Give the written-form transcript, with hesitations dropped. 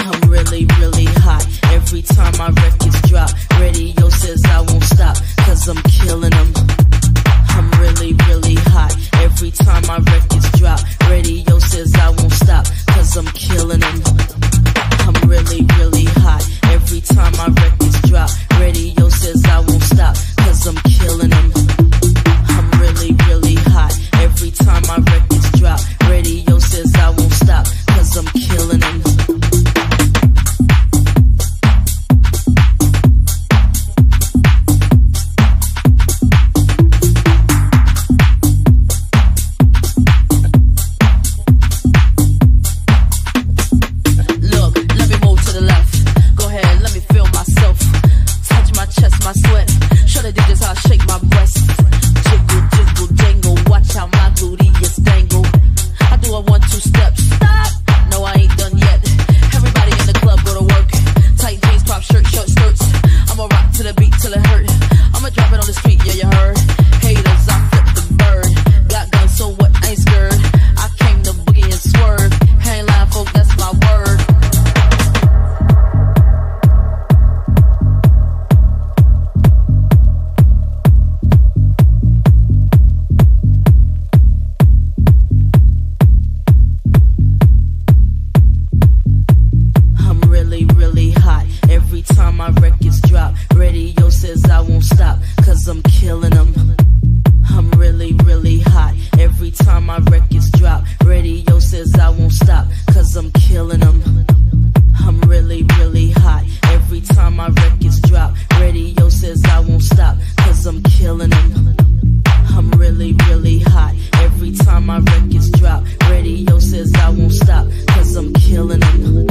I'm really, really hot. Every time my records drop, radio says I won't stop, cause I'm killing them. I'm really, really hot. Every time my records drop, radio says I won't stop, cause I'm killing them. I'm really, really hot. Every time my records drop, radio says I won't stop, cause I'm killing them. I'm really, really hot. Every time my records drop, radio says I won't stop, cause I'm killing them. My records drop, radio says I won't stop, cause I'm killing them.